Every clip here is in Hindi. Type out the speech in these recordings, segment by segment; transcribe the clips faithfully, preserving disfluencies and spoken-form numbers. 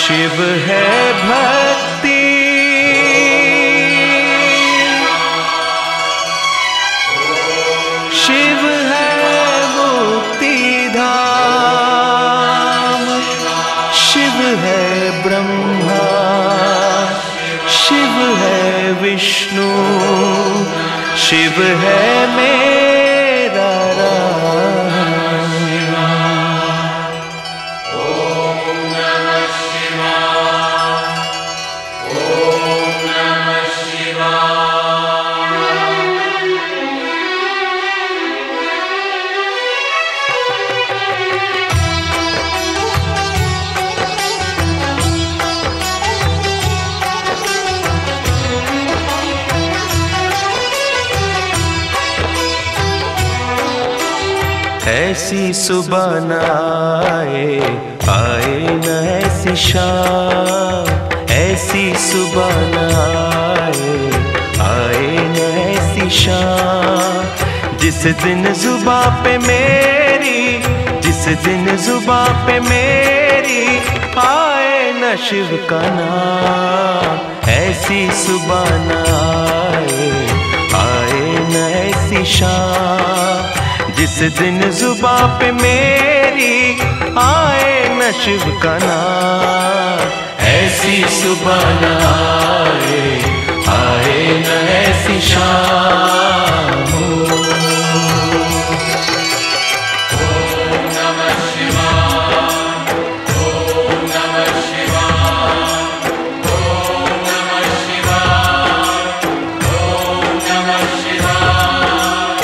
शिव है भक्ति, शिव है मुक्ति धाम, शिव है ब्रह्मा, शिव है विष्णु, शिव है मेरा राम। ओम नमः शिवाय, ओम नमः शिवाय। ऐसी सुबह न आए, आए न ऐसी शाम, ऐसी सुबह न आए, आए न ऐसी शाम, जिस दिन जुबां पे मेरी, जिस दिन जुबां पे मेरी आए न शिव का नाम। ऐसी सुबह न आए, आए न ऐसी शाम, जिस दिन जुबां पे मेरी आए न शिव का नाम। ऐसी सुबह न आए, आए न ऐसी शाम। ओम नमः शिवाय, ओम नमः शिवाय, ओम नमः शिवाय, ओम नमः शिवाय।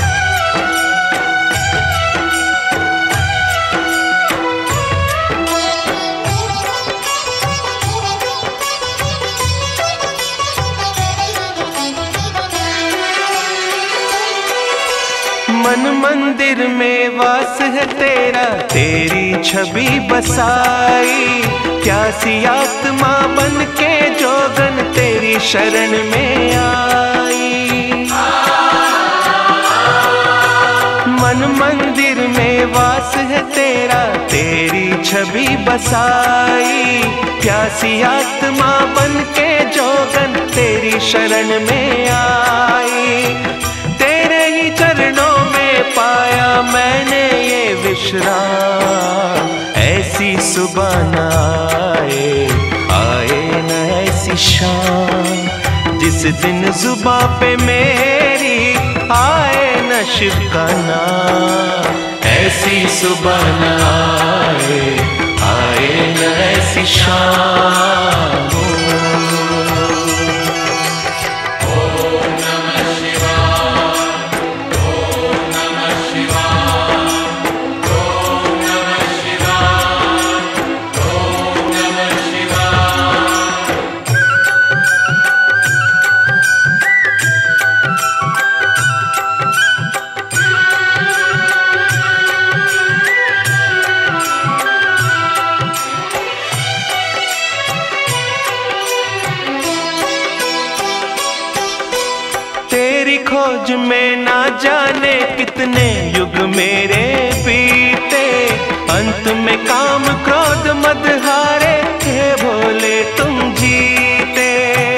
मन मंदिर में वास है तेरा, तेरी छवि बसाई, प्यासी आत्मा बन के जोगन तेरी शरण में आई। मन मंदिर में वास है तेरा, तेरी छवि बसाई, प्यासी आत्मा बन के जोगन तेरी शरण में आई। तेरे ही चरणों में पाया मैंने ये विश्राम। ऐसी सुबह न आए, आए न ऐसी शाम, जिस दिन जुबां पे मेरी आए न शिव का नाम। ऐसी सुबह न आए, आए न ऐसी शाम। तेरी खोज में ना जाने कितने युग मेरे बीते, अंत में काम क्रोध मद हारे, हे भोले तुम जीते।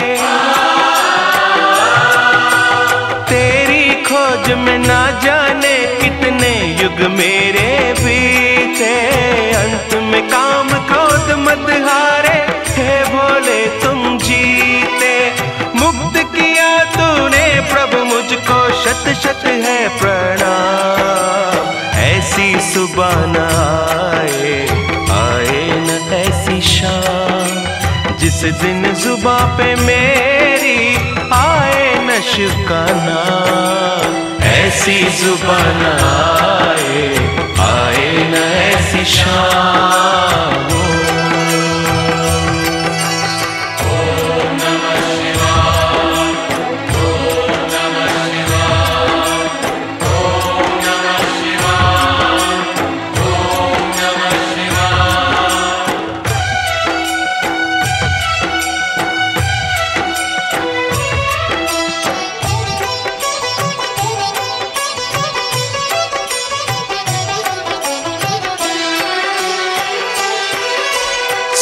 तेरी खोज में ना जाने कितने युग मेरे बीते, अंत में काम क्रोध मद हारे, हे भोले तुम जीते। मुक्त किया तूने प्रभु मुझको, शत शत है प्रणाम। ऐसी सुबह न आए, आए न ऐसी शाम, जिस दिन जुबां पे मेरी आए न शिव का नाम। ऐसी सुबह न आए, आए न ऐसी शाम।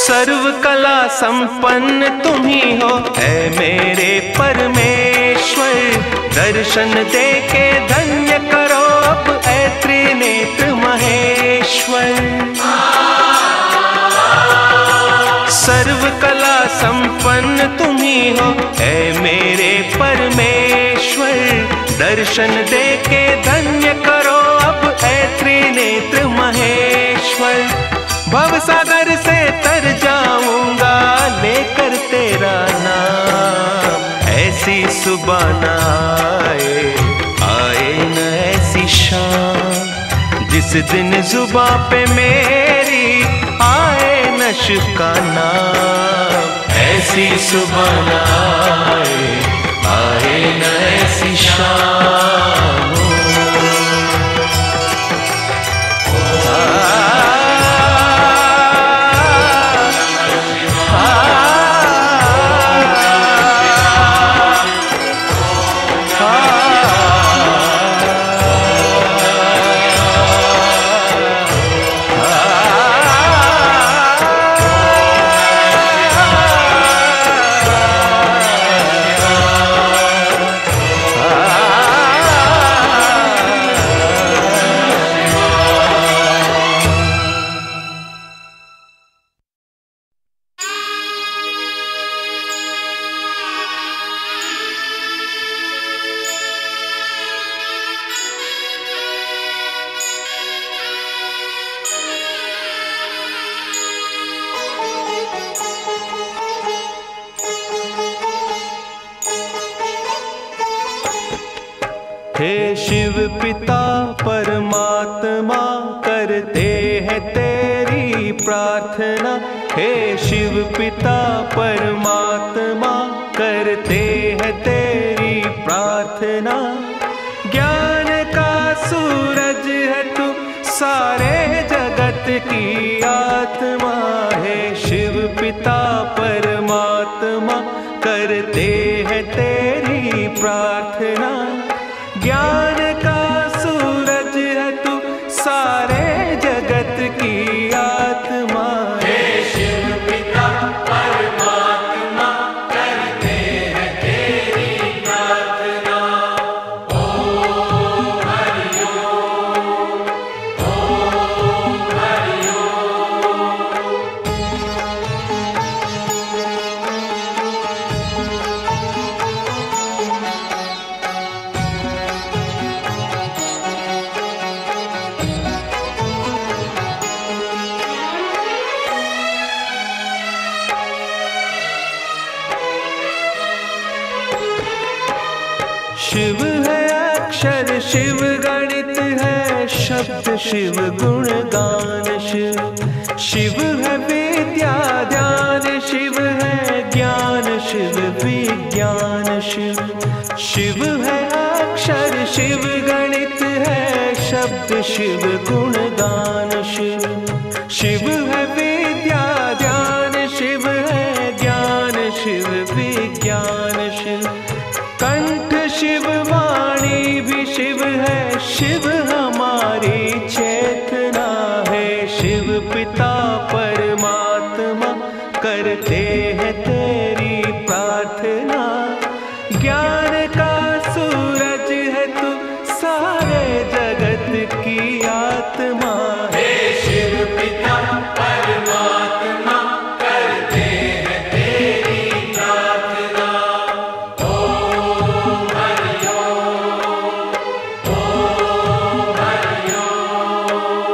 सर्व कला संपन्न तुम ही हो है मेरे परमेश्वर। दर्शन दे के धन्य करो अब ऐ त्रिनेत्र महेश्वर। सर्व कला संपन्न तुम ही हो है मेरे परमेश्वर। दर्शन दे के धन्य करो अब ऐ त्रिनेत्र महेश्वर। भव सागर से तर जाऊंगा लेकर तेरा नाम। ऐसी सुबह न आए आए न ऐसी शाम जिस दिन जुबां पे मेरी आए नश का नाम। ऐसी सुबह न आए आए न ऐसी शाम। हे शिव पिता परमात्मा करते हैं तेरी प्रार्थना। हे शिव पिता परमात्मा करते हैं तेरी प्रार्थना। ज्ञान का सूरज है तू सारे जगत की आत्मा। हे शिव पिता परमात्मा करते हैं तेरी प्रार्थना। ज्ञान का सूरज है तू सारे जगत की आत्मा। हे शिव पिता परमात्मा करते हैं तेरी प्रार्थना। ओम हरि ओम ओम हरि ओम। शिव है अक्षर शिव गणित है शब्द शिव गुण गान शिव। शिव है विद्या ध्यान शिव है ज्ञान शिव विज्ञान शिव। शिव है अक्षर शिव गणित है शब्द शिव गुण गान शिव। शिव है विद्या ध्यान शिव है ज्ञान शिव विज्ञान शिव। कंठ शिव वाणी भी शिव है शिव हमारी चेतना है। शिव पिता परमात्मा करते हैं तेरी प्रार्थना। ज्ञान का सूरज है तू सारे जगत की आत्मा। हे शिव पिता परमात्मा करते हैं तेरी प्रार्थना। ओम हरि ओम ओम हरि ओम।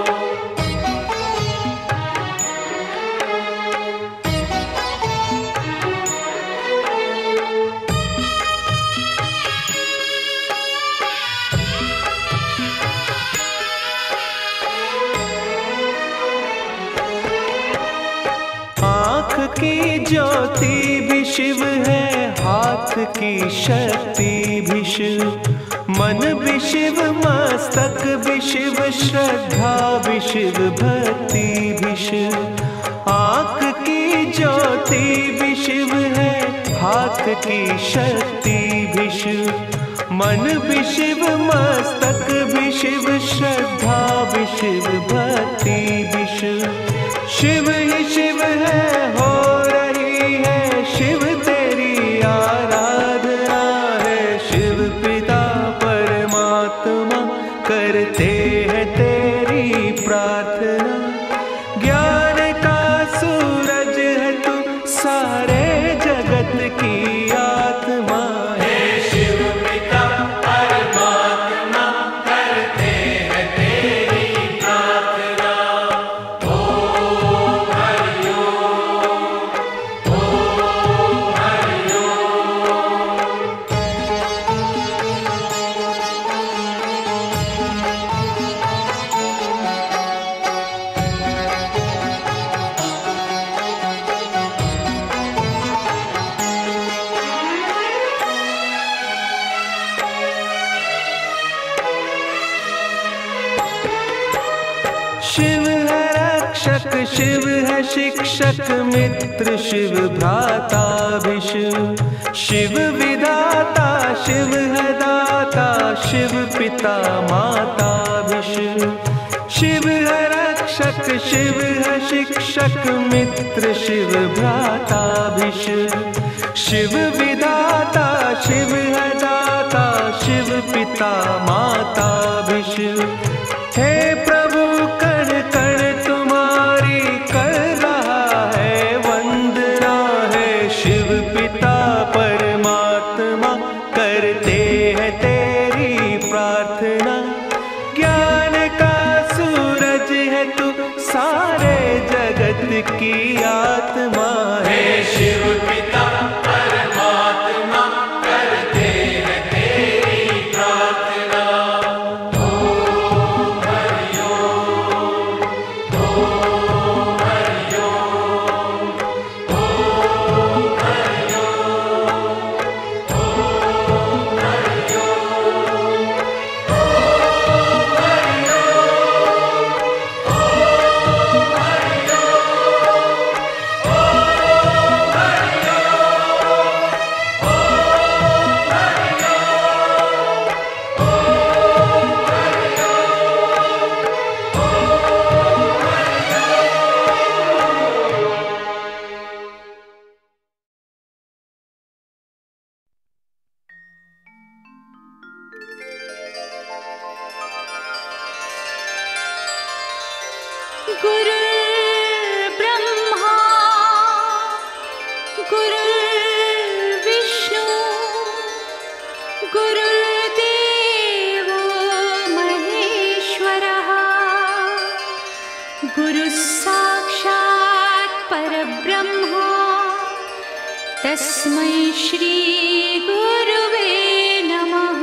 आँख की ज्योति भी शिव है हाथ की शक्ति भी शिव। मन भी शिव मस्तक भी शिव श्रद्धा भी शिव भक्ति भी शिव। आँख की ज्योति भी शिव है हाथ की शक्ति भी शिव। मन भी शिव मस्तक भी शिव श्रद्धा भी शिव भक्ति भी शिव। शिव ही शिव है रक्षक शिव है शिक्षक मित्र शिव भ्राता भी शिव, शिव विधाता शिव है दाता शिव पिता माता भी शिव, शिव है रक्षक शिव है शिक्षक मित्र शिव भ्राता भी शिव, शिव विधाता शिव है दाता शिव पिता माता भी शिव। हे प्रभु कण कण तुम्हारी कर रहा है वंदना है, शिव पिता परमात्मा करते हैं तेरी प्रार्थना। ज्ञान का सूरज है तू सारे जगत की आत्मा है, शिव पिता परमात्मा करते हैं तेरी प्रार्थना। ओम हरि ओम, ओम हरि ओम, ओम हरि ओम, ओम हरि ओम, ओम हरि गुरुर्ब्रह्मा गुरुर्विष्णु गुरुर्देवो महेश्वरः, गुरुः साक्षात् परब्रह्म तस्मै श्री गुरुवे नमः।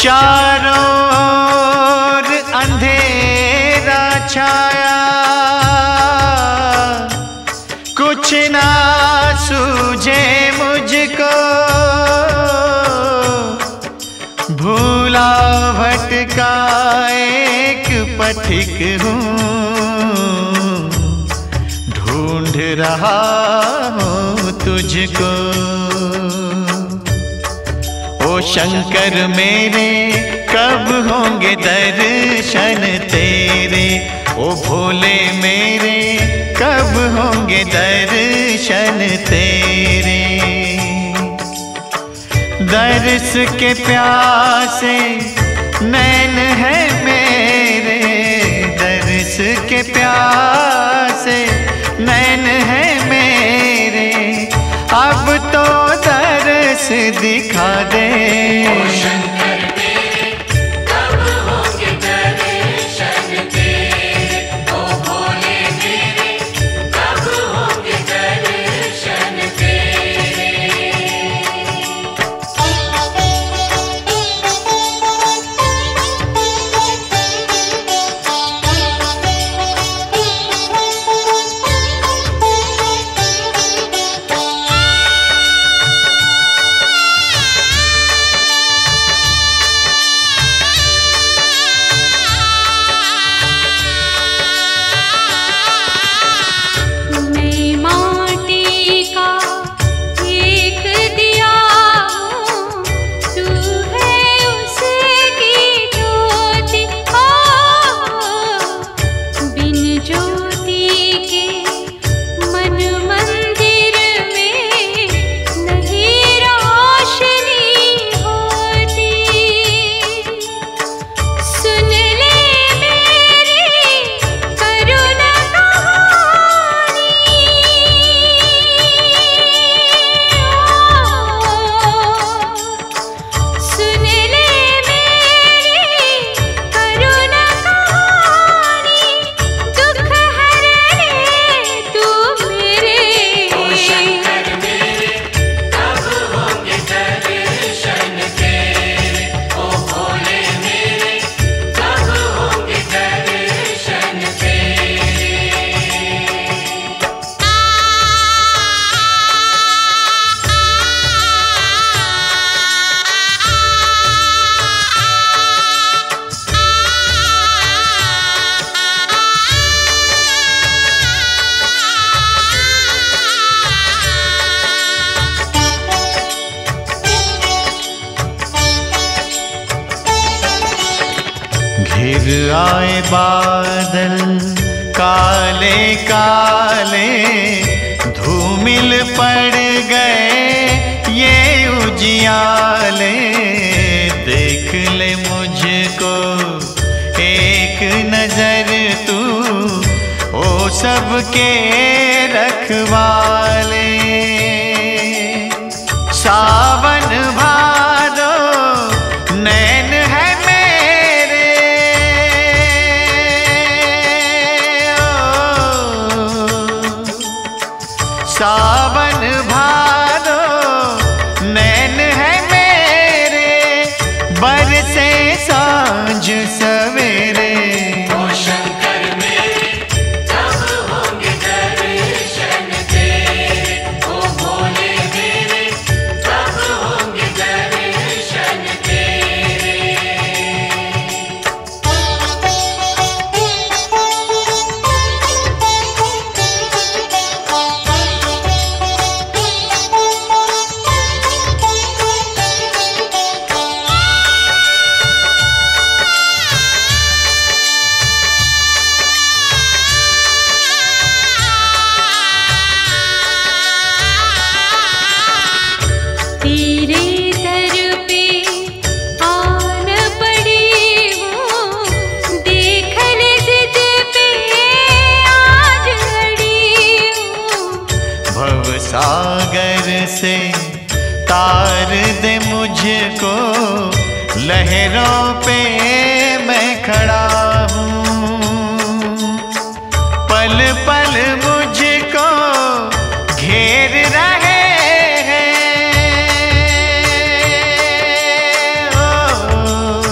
चारों ओर अंधेरा छाया, कुछ ना सूझे मुझको, भूला भटका एक पथिक हूँ, ढूंढ रहा हूँ तुझको। ओ शंकर मेरे कब होंगे दर्शन तेरे, ओ भोले मेरे कब होंगे दर्शन तेरे। दर्श के प्यासे नैन है मेरे, दर्श के प्यासे नैन है मेरे, अब तो दर्श दिखा दे। ओ शंकर मेरे कब होंगे दर्शन तेरे, ओ भोले मेरे कब होंगे दर्शन तेरे। घिर आए बादल काले काले, धूमिल पड़ गए ये उजियाले। देख ले मुझको एक नजर तू, ओ सबके रखवाले। सावन भादो नैन है मेरे, ओ सावन भादो नैन है मेरे, बरसे सांझ सवेरे। ओ शंकर मेरे कब होंगे दर्शन तेरे, ओ भोले मेरे कब होंगे दर्शन तेरे। तेरे दर पे आन पड़ी हूँ, देख ले जिद पे आज अड़ी हूँ। भव सागर से तार दे मुझको, लहरों पे मैं खड़ा हूँ। पल पल मुझको घेर रहे हैं, ओ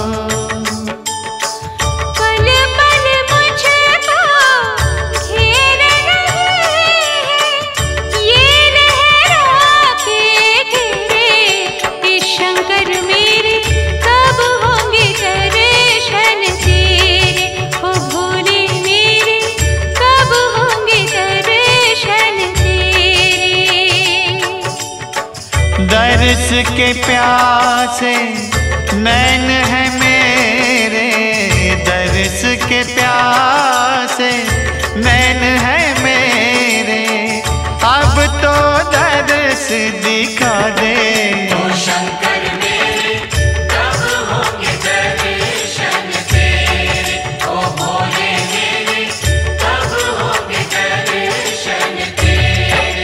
दर्श के प्यासे नैन है मेरे, दर्श के प्यासे नैन है मेरे, अब तो दर्श दिखा दे। ओ शंकर मेरे कब होंगे दर्शन तेरे, ओ भोले मेरे कब होंगे दर्शन तेरे।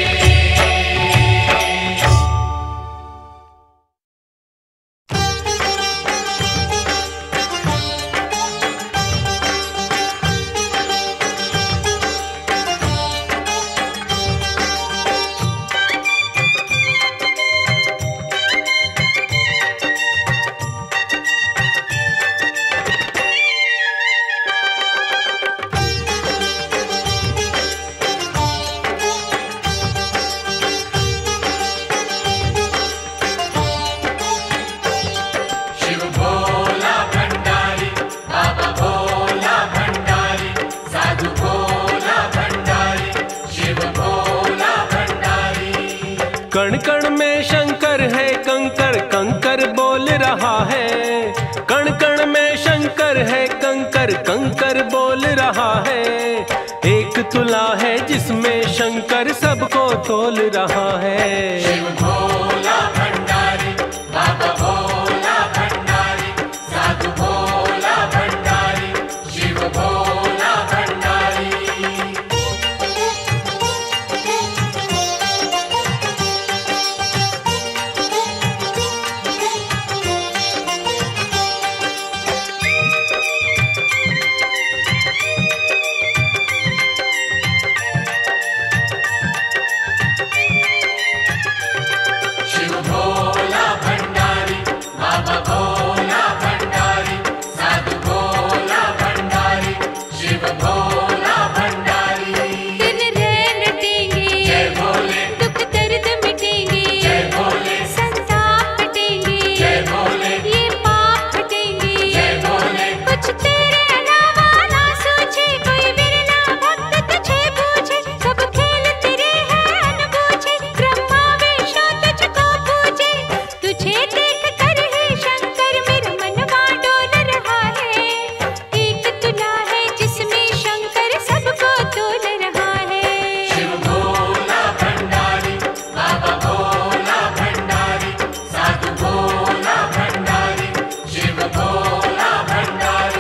शिव भोला भंडारी, बाबा भोला भंडारी, साधु भोला भंडारी, शिव भोला भंडारी। कण कण में शंकर है कंकर, कंकर बोल रहा है। कण कण में शंकर है कंकर, कंकर बोल रहा है। एक तुला है जिसमें शंकर सबको तोल रहा है। शिव भोला भंडारी, बाबा भोला भंडारी, साधु भोला भंडारी, शिव भोला भंडारी। शिव भोला भंडारी, बाबा भोला भंडारी, साधु भोला भंडारी, शिव भोला भंडारी। दिन रैन लटेंगे, जय भोले, दुख दर्द मिटेंगे, जय भोले, संताप हटेंगे, जय भोले, ये पाप हटेंगे। जय भोले। कुछ तेरे अलावा ना सोचे, कोई विरला भक्त तुझे पूछे। सब खेल तेरे हैं अनबूझे, ब्रह्मा विष्णु तुझको पूजे। तुझे देख कर हे शंकर मेरा मनवा डोल रहा है। एक तुला है जिसमें शंकर सबको तोल रहा है। शिव भोला भंडारी, बाबा भोला भंडारी, साधु भोला भंडारी, शिव भोला भंडारी।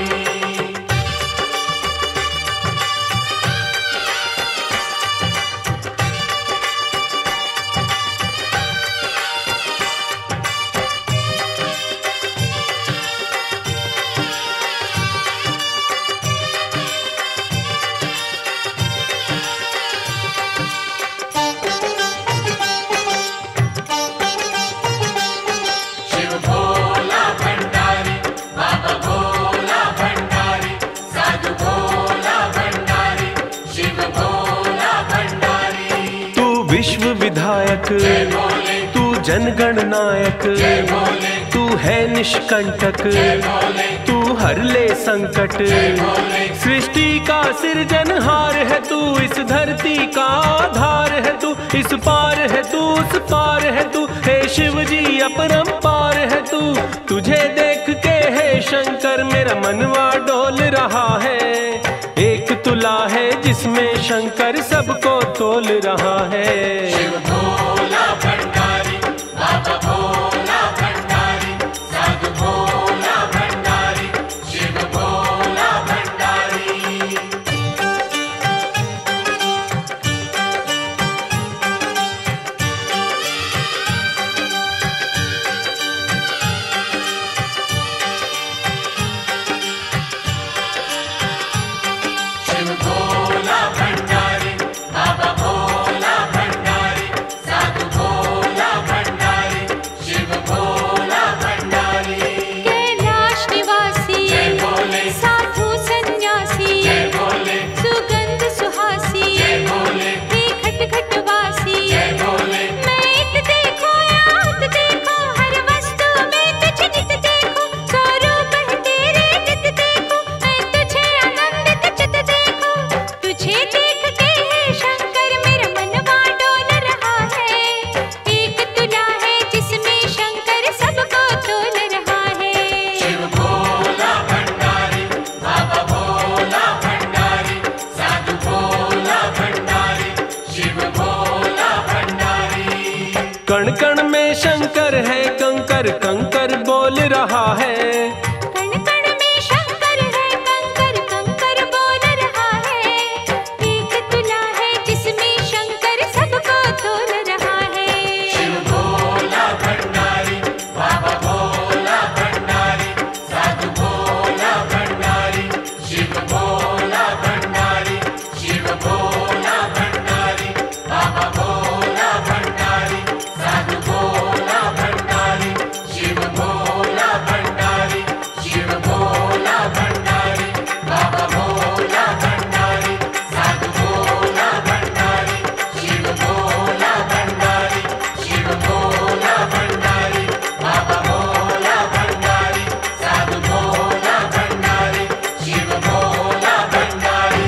शिव भोला भंडारी, बाबा भोला भंडारी, साधु भोला भंडारी, शिव भोला भंडारी। तू विश्व विधायक, जय भोले, तू जनगण नायक, जय भोले, तू है निष्कंटक, जय भोले, तू हर ले संकट। जय भोले। सृष्टि का सृजनहार है तू, इस धरती का आधार है तू। इस पार है तू, उस पार है तू, हे शिव जी अपरंपार है तू। तुझे देख के हे शंकर मेरा मनवा डोल रहा है। एक तुला है जिसमें शंकर सबको तोल रहा है। शिव भोला भंडारी, बाबा भोला भंडारी, साधु भोला भंडारी, शिव भोला भंडारी। शिव भोला भंडारी, बाबा भोला भंडारी, साधु कण में शंकर है, कंकर कंकर बोल रहा है। कण कण में शंकर है, कंकर कंकर बोल रहा है। एक तुला है जिसमें शंकर सबको तोल रहा है। शिव भोला भंडारी, बाबा भोला भंडारी, साधु भोला भंडारी, शिव भोला भंडारी, शिव भोला भंडारी, बाबा भोला भंडारी, साधु भोला भंडारी, शिव भोला भंडारी, शिव भोला भंडारी, बाबा भोला भंडारी, साधु भोला भंडारी, शिव भोला भंडारी, शिव भोला भंडारी, बाबा भोला भंडारी, साधु भोला भंडारी, शिव भोला भंडारी।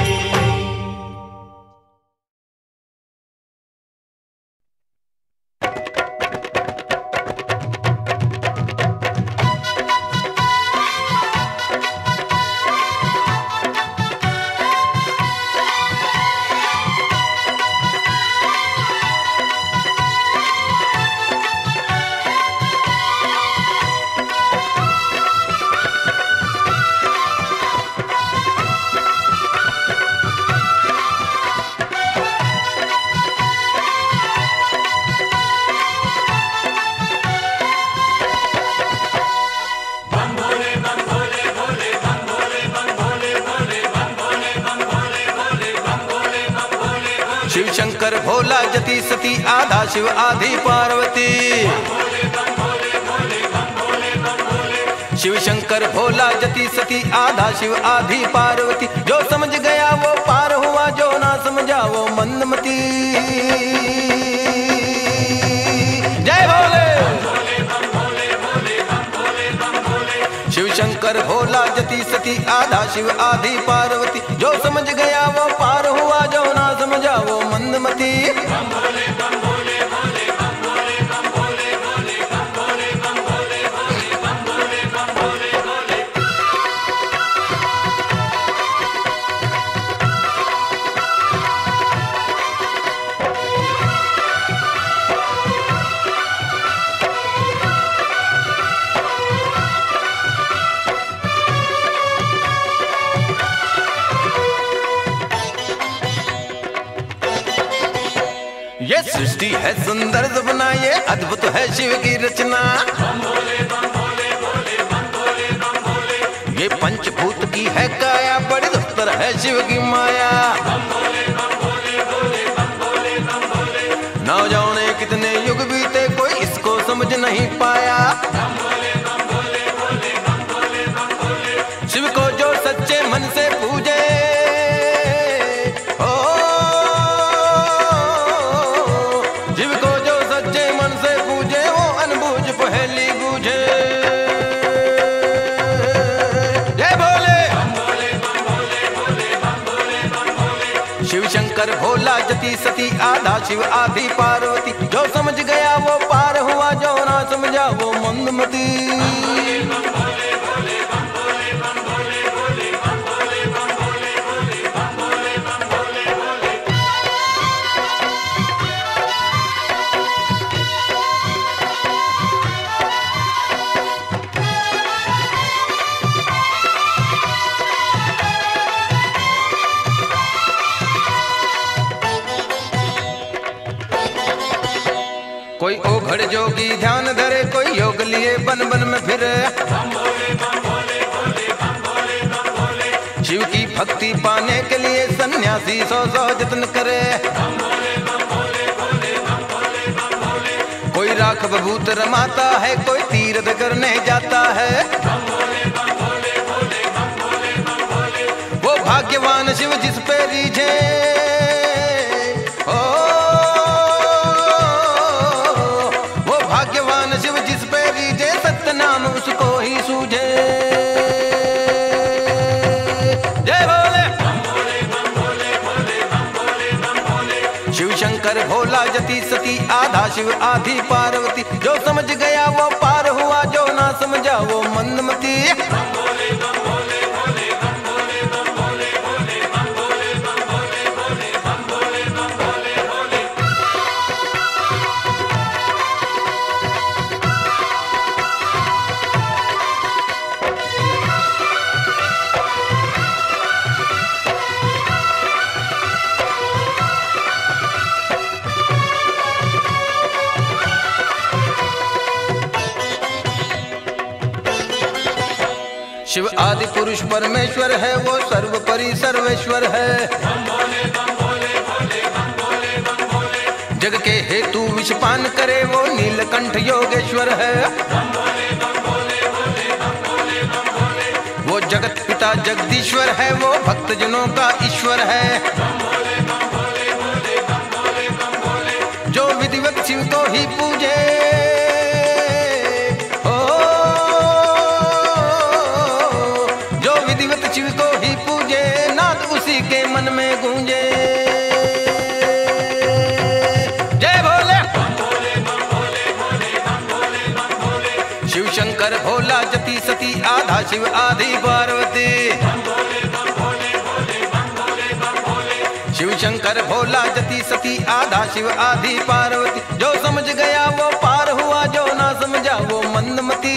शिव शंकर भोला जति सती आधा शिव आधी पार्वती। शिव शंकर भोला जति सती आधा शिव आधी पार्वती। जो समझ गया वो पार हुआ, जो ना समझा वो मंदमती। जय भोले। शिव शंकर भोला जति सती आधा शिव आधी पार्वती। जो समझ गया वो पार हुआ, जो ना समझा वो मंदमती। ये सृष्टि है सुंदर सपना, ये अद्भुत है शिव की रचना। ये पंचभूत की है काया, बड़ी दुस्तर है शिव की माया। ना जाने कितने युग बीते, कोई इसको समझ नहीं पाया। शिव को जो सच्चे मन से पूजे, शिव शंकर भोला जति सती आधा शिव आधी पार्वती। जो समझ गया वो पार हुआ, जो ना समझा वो मंदमती। कोई ओघड़ जोगी ध्यान धरे, कोई योग लिए बन बन में फिरे। शिव की भक्ति पाने के लिए सन्यासी सौ सौ जतन करे। कोई राख बभूत रमाता है, कोई तीर्थ करने जाता है। वो भाग्यवान शिव जिस पे रीझे, शिव जिस पे रीझे, सत्य नाम उसको ही सूझे। जय भोले। शिव शंकर भोला जति सती आधा शिव आधी पार्वती। जो समझ गया वो पार हुआ, जो ना समझा वो मंदमती। शिव आदि पुरुष परमेश्वर है, वो सर्वपरि सर्वेश्वर है। जग के हेतु विषपान करे, वो नीलकंठ योगेश्वर है। वो जगत पिता जगदीश्वर है, वो भक्तजनों का ईश्वर है। जो विधिवत शिव को ही पूजे, ओ जो विधिवत शिव को ही पूजे, नाद उसी के मन में गूंजे। जय भोले। शिव शंकर भोला जति सती, आधा शिव आधी पार्वती। शिव शंकर भोला जति सती, आधा शिव आधी पार्वती। जो समझ गया वो पार हुआ, जो ना समझा वो मंदमती।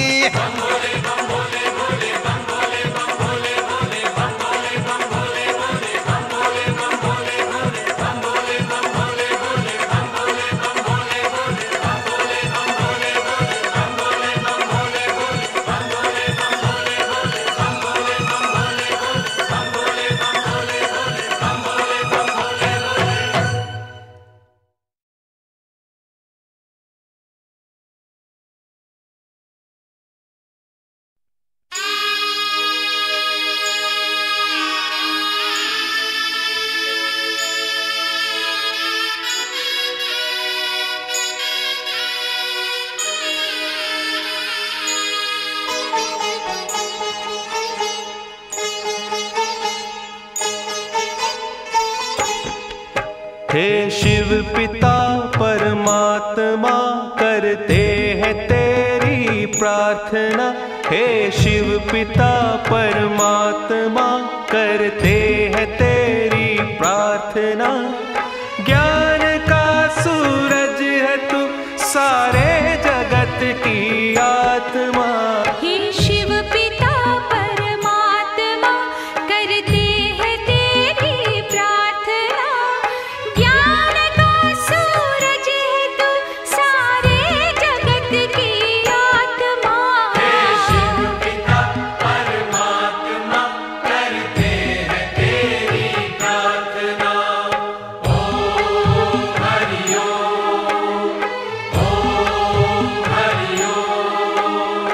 हे शिव पिता परमात्मा, करते हैं तेरी प्रार्थना। हे शिव पिता परमात्मा, करते हैं तेरी प्रार्थना। ज्ञान का सूरज है तू, सारे जगत की आत्मा। हे शिव पिता परमात्मा, करते हैं तेरी प्रार्थना। ज्ञान का सूरज है तू, सारे जगत की आत्मा। हे शिव पिता परमात्मा, करते हैं तेरी प्रार्थना। ओम हरि ओम, ओम हरि ओम।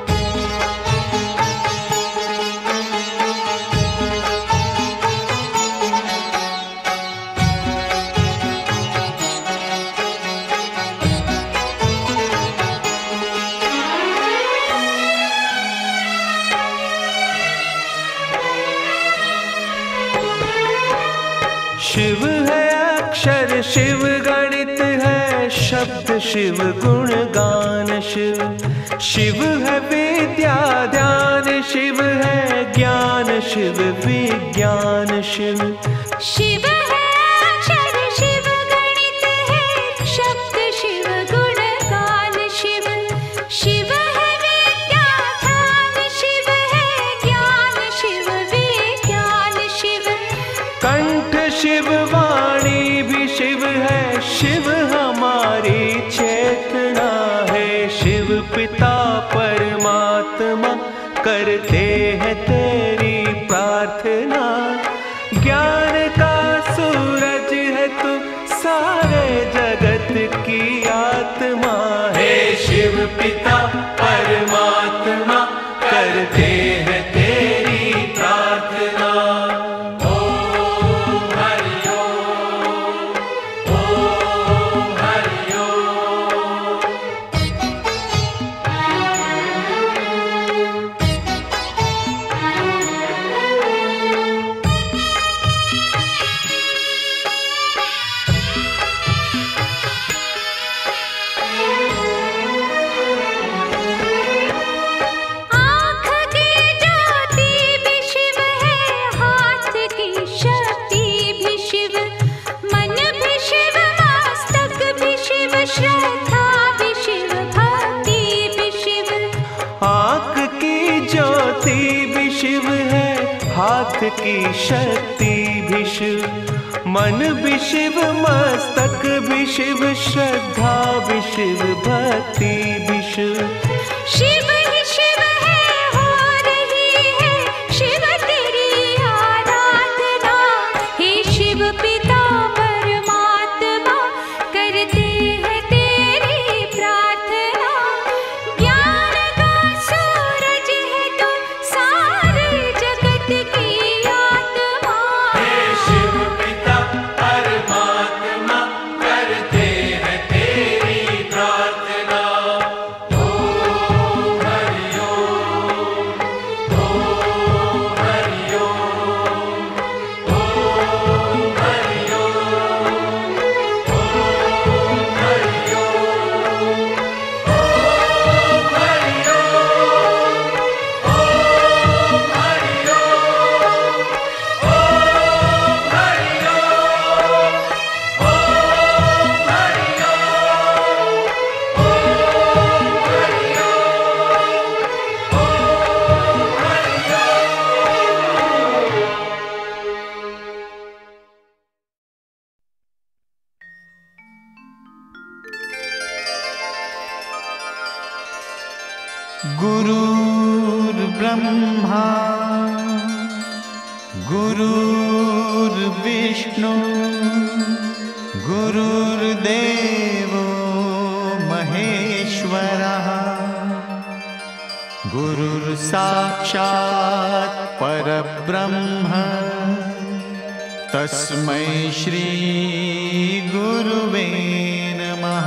शिव है अक्षर, शिव गणित है शब्द, शिव गुण गान शिव। शिव है विद्या ध्यान, शिव है ज्ञान, शिव विज्ञान शिव। शिव है अक्षर, शिव गणित है शब्द, शिव गुण गान शिव। शिव है विद्या ध्यान, शिव है ज्ञान, शिव विज्ञान शिव। कंठ शिव वाणी भी शिव है, शिव हमारी चेतना है। शिव पिता परमात्मा, करते हैं तेरी प्रार्थना। ज्ञान का सूरज है तू, सारे जगत की आत्मा। हे शिव पिता परमात्मा, करते हैं तेरी प्रार्थना। ओम हरि ओम, ओम हरि ओम। आँख की ज्योति भी शिव है, हाथ की शक्ति भी शिव। मन भी शिव, मस्तक भी शिव, श्रद्धा भी शिव, भक्ति भी शिव। आँख की ज्योति भी शिव है, हाथ की शक्ति भी शिव। मन भी शिव, मस्तक भी शिव, श्रद्धा भी शिव, भक्ति भी शिव। शिव ही शिव है, हो रही गुरुर्ब्रह्मा गुरुर्विष्णु गुरुर्देवो महेश्वरः गुरुर्साक्षात् परब्रह्म तस्मै श्री गुरुवे नमः।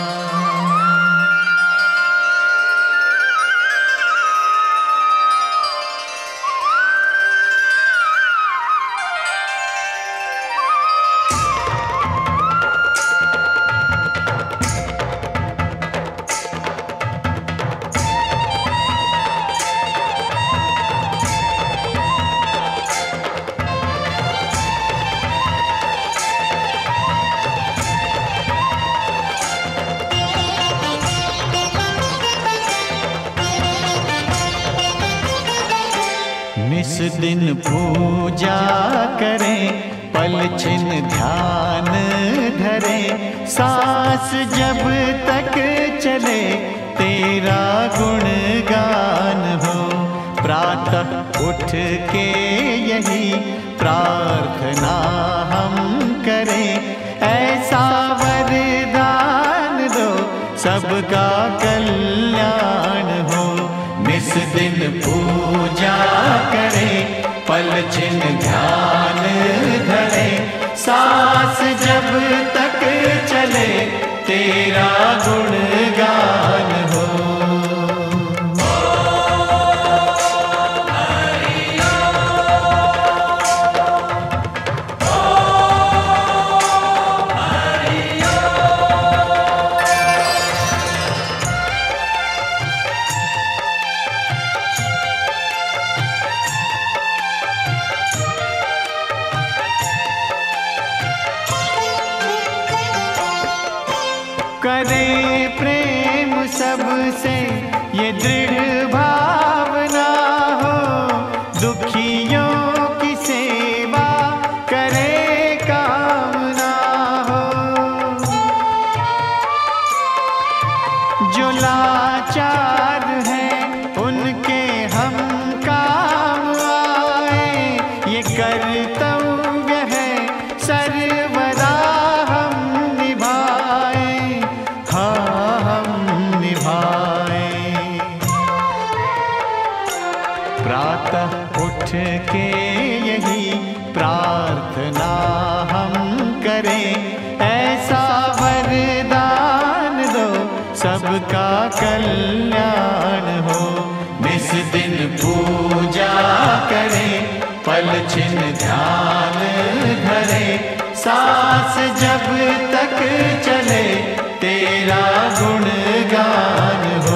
निस दिन पूजा करें, पल छिन ध्यान धरे, सांस जब तक चले तेरा गुणगान हो। प्रातः उठ के यही प्रार्थना हम करें, ऐसा वरदान दो सबका कल्याण हो। निस दिन पूजा करें, पल छिन ध्यान धरे, सांस जब तक चले तेरा गुणगान हो। करे प्रेम सबसे ये दृढ़ भावना हो, दुखियों की सेवा करे कामना हो। जो लाचार हैं उनके हम काम आए, ये कर्तव्य है सर्वदा हम निभाए, हाँ हम निभाए। प्रातः उठ के यही प्रार्थना हम करें, ऐसा वरदान दो सबका कल्याण हो। निस दिन पूजा करें, पल छिन ध्यान धरे, सांस जब तक चले तेरा गुणगान हो।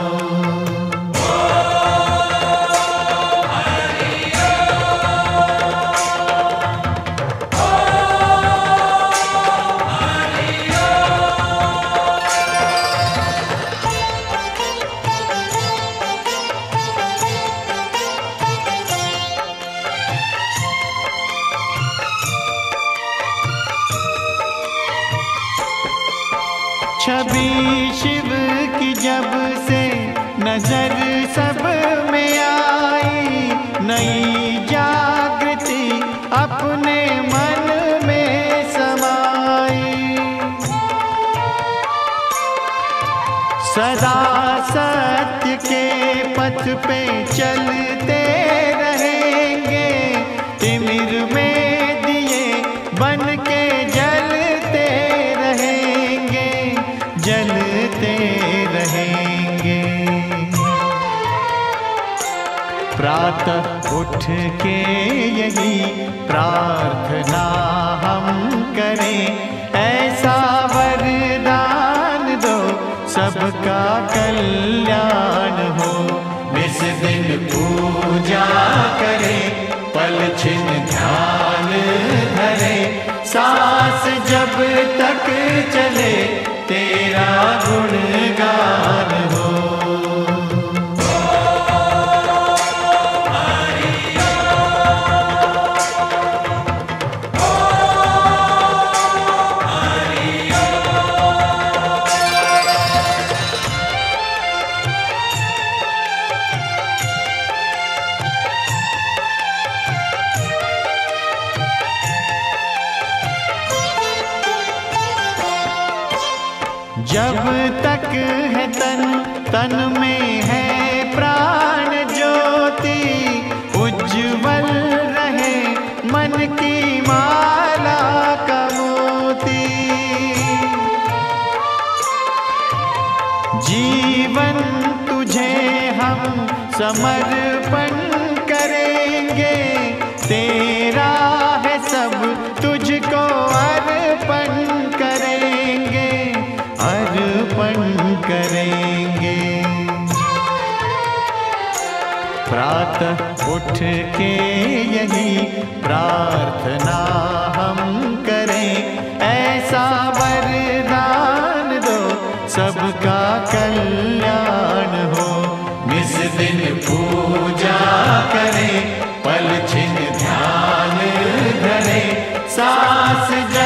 छवि शिव की जब से नजर सब में आई, नई जागृति अपने मन में समाई। सदा सत्य के पथ पे चलते रहेंगे, तिमिर में दिए बन के जलते रहेंगे, जलते रहेंगे। प्रातः उठ के यही प्रार्थना हम करें, ऐसा वरदान दो सबका कल्याण हो। निस दिन पूजा करें, पल छिन ध्यान धरे, सांस जब तक चले तेरा गुणगान हो। जब तक है तन, तन में है प्राण ज्योति, उज्जवल रहे मन की माला का मोती। जीवन तुझे हम समर्पण करेंगे, तेरा है सब तुझको अर्पण करेंगे, अर्पण करेंगे। प्रातः उठ के यही प्रार्थना हम करें, ऐसा वरदान दो सबका कल्याण हो। निस दिन पूजा करें, पल छिन ध्यान धरें, सांस